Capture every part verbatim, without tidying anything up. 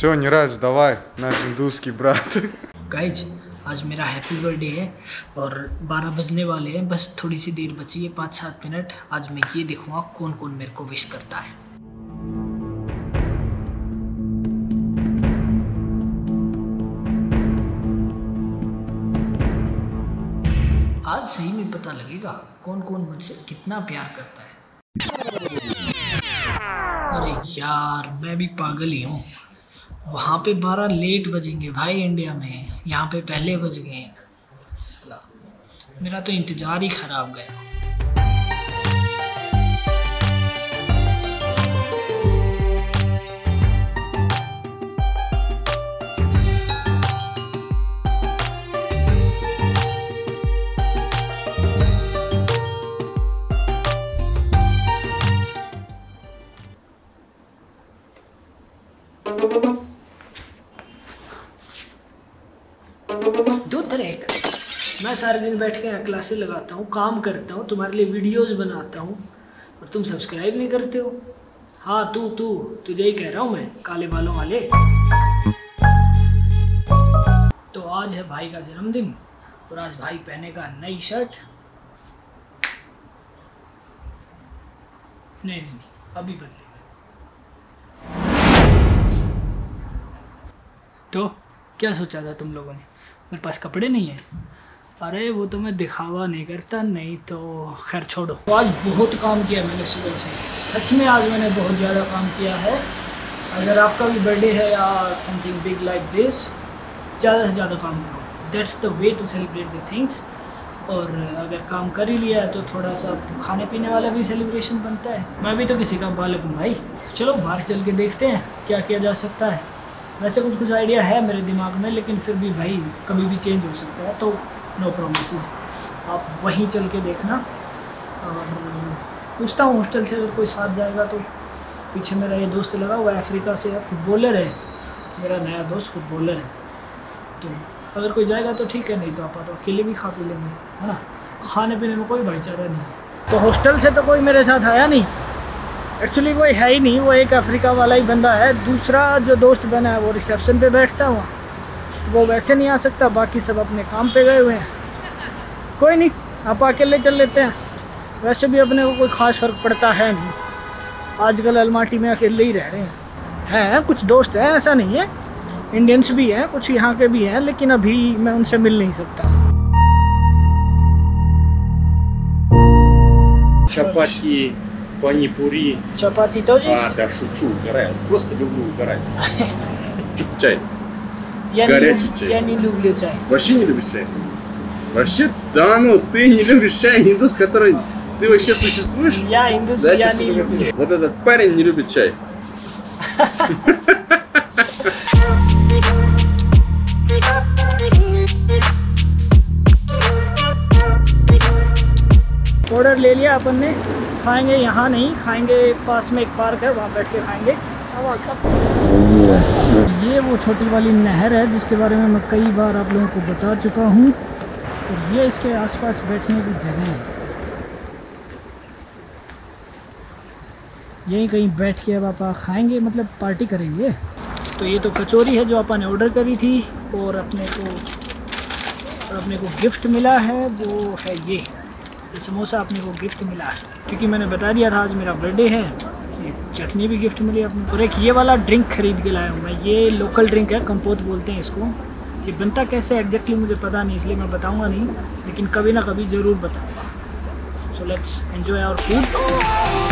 Все, не раж, давай, наш индусский брат. Guys आज मेरा happy birthday है और बारह बजने वाले हैं, बस थोड़ी सी देर बची है, पाँच सात मिनट। आज मैं ये देखूँगा कौन कौन मेरे को विश करता है। आज सही में पता लगेगा कौन कौन मुझसे कितना प्यार करता है। अरे यार मैं भी पागल ही हूँ, वहाँ पे बारह लेट बजेंगे भाई इंडिया में, यहाँ पे पहले बज गए हैं। मेरा तो इंतज़ार ही ख़राब गया। दो तरह मैं सारे दिन बैठ के यहाँ क्लासेस लगाता हूँ, काम करता हूँ, तुम्हारे लिए वीडियोस बनाता हूँ और तुम सब्सक्राइब नहीं करते हो। हाँ तू तू तुझे ही कह रहा हूँ मैं, काले बालों वाले। तो आज है भाई का जन्मदिन और आज भाई पहनेगा नई शर्ट। नहीं नहीं, नहीं अभी बदलेगा। तो क्या सोचा था तुम लोगों ने, मेरे पास कपड़े नहीं है? अरे वो तो मैं दिखावा नहीं करता, नहीं तो खैर छोड़ो। तो आज बहुत काम किया मैंने सुबह से, सच में आज मैंने बहुत ज़्यादा काम किया है। अगर आपका भी बर्थडे है या समथिंग बिग लाइक दिस, ज़्यादा से ज़्यादा काम करो, that's the way to celebrate the things. और अगर काम कर ही लिया है तो थोड़ा सा खाने पीने वाला भी सेलिब्रेशन बनता है। मैं भी तो किसी का बालक हूँ भाई। तो चलो बाहर चल के देखते हैं क्या किया जा सकता है। वैसे कुछ कुछ आइडिया है मेरे दिमाग में, लेकिन फिर भी भाई कभी भी चेंज हो सकता है, तो नो प्रॉमिसेस। आप वहीं चल के देखना। और पूछता हूँ हॉस्टल से अगर कोई साथ जाएगा तो। पीछे मेरा ये दोस्त लगा हुआ है, अफ्रीका से है, फुटबॉलर है मेरा नया दोस्त, फुटबॉलर है। तो अगर कोई जाएगा तो ठीक है, नहीं तो आप तो अकेले भी खा पी लेंगे, है ना। खाने पीने में कोई भाईचारा नहीं है। तो हॉस्टल से तो कोई मेरे साथ आया नहीं, एक्चुअली कोई है ही नहीं, वो एक अफ्रीका वाला ही बंदा है। दूसरा जो दोस्त बना है वो रिसेप्शन पे बैठता हुआ, तो वो वैसे नहीं आ सकता, बाकी सब अपने काम पे गए हुए हैं। कोई नहीं, आप अकेले चल लेते हैं। वैसे भी अपने को कोई ख़ास फ़र्क पड़ता है नहीं, आजकल अलमाटी में अकेले ही रह रहे हैं। हैं कुछ दोस्त हैं, ऐसा नहीं है, इंडियंस भी हैं, कुछ यहाँ के भी हैं, लेकिन अभी मैं उनसे मिल नहीं सकता। Чапати, панипури. चपाती तो जी? А, да, шучу, угораю. Просто люблю угорать. Чай. Я Горячий не, чай. Я не люблю чай. Вообще не любишь чай? Вообще, да ну, ты не любишь чай, индус, который... Ты вообще существуешь? Я индус, Дайте я сюда не люблю. руку. Вот этот парень не любит чай. ऑर्डर ले लिया अपन ने, खाएंगे यहाँ नहीं, खाएंगे पास में एक पार्क है, वहाँ बैठ के खाएंगे। ये वो छोटी वाली नहर है जिसके बारे में मैं कई बार आप लोगों को बता चुका हूँ, और ये इसके आसपास बैठने की जगह है। यहीं कहीं बैठ के अब आप खाएंगे, मतलब पार्टी करेंगे। तो ये तो कचौरी है जो अपन ने ऑर्डर करी थी, और अपने को और अपने को गिफ्ट मिला है, वो है ये ये समोसा अपने को गिफ्ट मिला है, क्योंकि मैंने बता दिया था आज मेरा बर्थडे है। ये चटनी भी गिफ्ट मिली अपने को। और एक ये वाला ड्रिंक खरीद के लाया हूँ मैं, ये लोकल ड्रिंक है, कंपोत बोलते हैं इसको। ये बनता कैसे एग्जैक्टली मुझे पता नहीं, इसलिए मैं बताऊँगा नहीं, लेकिन कभी ना कभी ज़रूर बताऊँगा। So let's enjoy our food.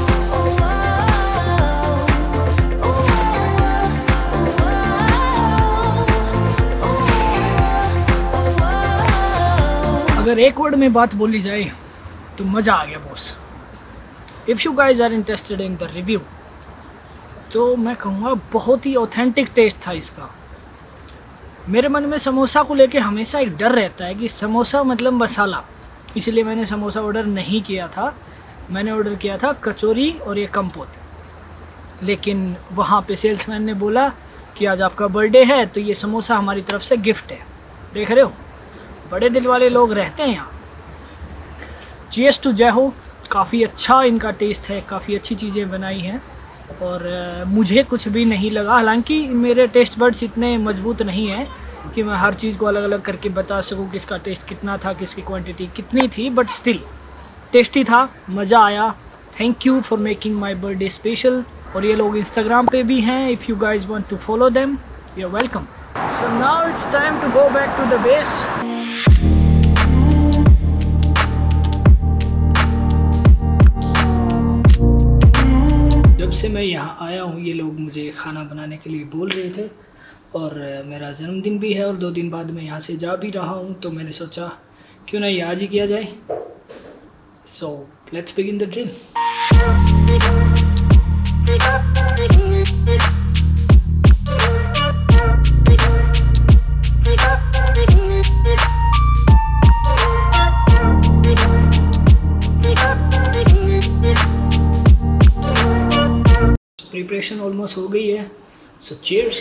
अगर एक वर्ड में बात बोली जाए तो मज़ा आ गया boss. If you guys are interested in the review, तो मैं कहूँगा बहुत ही ऑथेंटिक टेस्ट था इसका। मेरे मन में समोसा को लेके हमेशा एक डर रहता है कि समोसा मतलब मसाला, इसलिए मैंने समोसा ऑर्डर नहीं किया था। मैंने ऑर्डर किया था कचौरी और ये कंपोत। लेकिन वहाँ पे सेल्समैन ने बोला कि आज आपका बर्थडे है तो ये समोसा हमारी तरफ से गिफ्ट है। देख रहे हो, बड़े दिल वाले लोग रहते हैं यहाँ। चीयर्स टू जय हो। काफ़ी अच्छा इनका टेस्ट है, काफ़ी अच्छी चीज़ें बनाई हैं। और आ, मुझे कुछ भी नहीं लगा। हालांकि मेरे टेस्ट बड्स इतने मजबूत नहीं हैं कि मैं हर चीज़ को अलग अलग करके बता सकूं कि इसका टेस्ट कितना था, किसकी क्वांटिटी कितनी थी, बट स्टिल टेस्टी था, मज़ा आया। Thank you for making my birthday special. और ये लोग इंस्टाग्राम पे भी हैं, if you guys want to follow them, you are welcome. So now it's time to go back to the base. जब से मैं यहाँ आया हूँ ये लोग मुझे खाना बनाने के लिए बोल रहे थे, और मेरा जन्मदिन भी है और दो दिन बाद मैं यहाँ से जा भी रहा हूँ, तो मैंने सोचा क्यों ना ये आज ही किया जाए। So let's begin the drink. Preparation almost हो गई है, सो चीयर्स।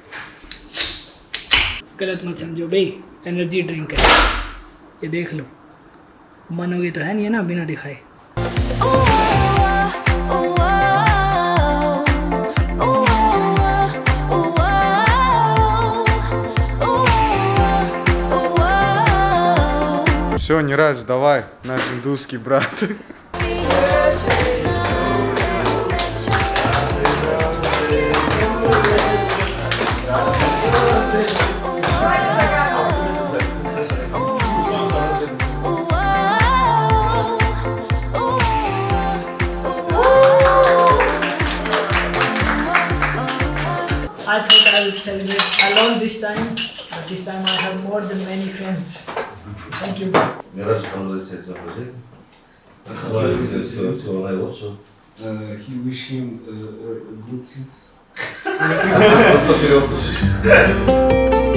गलत मत समझो भाई, एनर्जी ड्रिंक है, ये देख लो। मनोगे तो है नहीं है ना बिना दिखाए। Все, не раж, давай, наш индусский брат. I thought I would celebrate alone this time, but this time I have more than many friends. Thank you. Мираж, поздравляю с рождения. Желаю тебе всего, всего наилучшего. Uh, he wish him uh, uh, good things. Просто вперед душишь.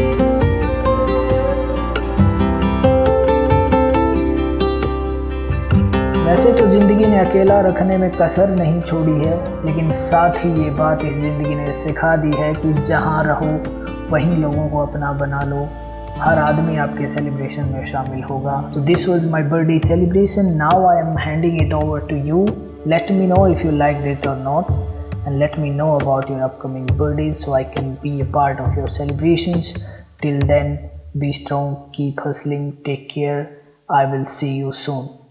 वैसे तो ज़िंदगी ने अकेला रखने में कसर नहीं छोड़ी है, लेकिन साथ ही ये बात इस ज़िंदगी ने सिखा दी है कि जहाँ रहो वहीं लोगों को अपना बना लो। हर आदमी आपके सेलिब्रेशन में शामिल होगा। तो this was my birthday celebration, now I am handing it over to you. Let me know if you like it or not, and let me know about your upcoming birthday so I can be a part of your celebrations. Till then, be strong, keep hustling, take care, I will see you soon.